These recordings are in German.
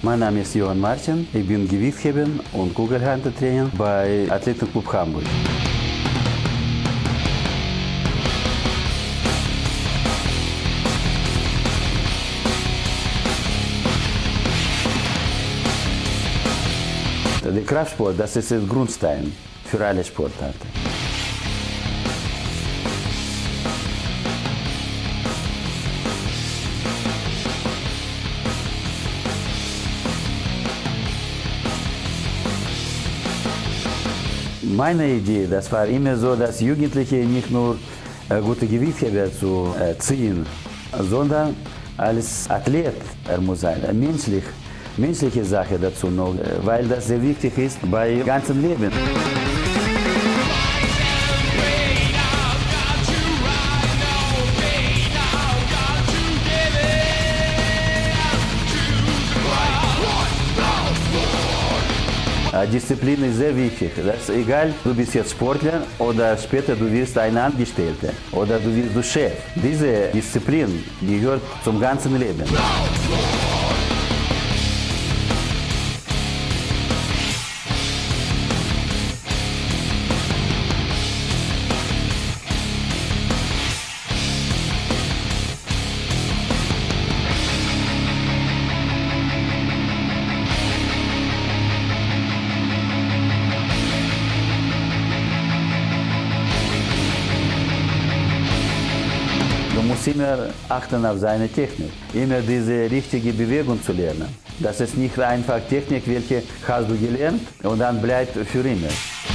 Mein Name ist Johann Martin, ich bin Gewichtheber und Kugelhaltertrainer bei Athletenclub Hamburg. Der Kraftsport, das ist der Grundstein für alle Sportarten. Meine Idee, das war immer so, dass Jugendliche nicht nur gute Gewichtheber zu ziehen, sondern als Athlet muss sein, menschliche Sache dazu noch, weil das sehr wichtig ist bei ganzem Leben. Disziplin ist sehr wichtig. Das ist egal, du bist jetzt Sportler oder später du wirst ein Angestellter oder du wirst Chef. Diese Disziplin gehört zum ganzen Leben. Du musst immer achten auf seine Technik, immer diese richtige Bewegung zu lernen. Das ist nicht einfach Technik, welche hast du gelernt und dann bleibt für immer.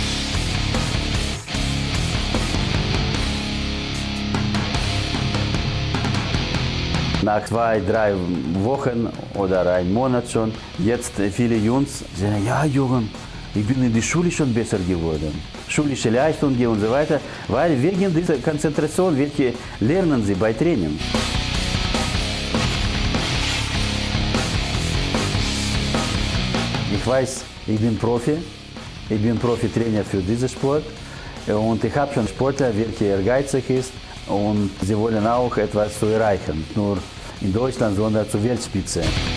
Nach 2-3 Wochen oder einem Monat schon, jetzt viele Jungs sagen, ja Jürgen, ich bin in der Schule schon besser geworden. Schulische Leistungen und so weiter, weil wegen dieser Konzentration, welche lernen sie bei Training. Ich weiß, ich bin Profi-Trainer für diesen Sport und ich habe schon Sportler, welche ehrgeizig ist und sie wollen auch etwas zu erreichen, nicht nur in Deutschland, sondern zur Weltspitze.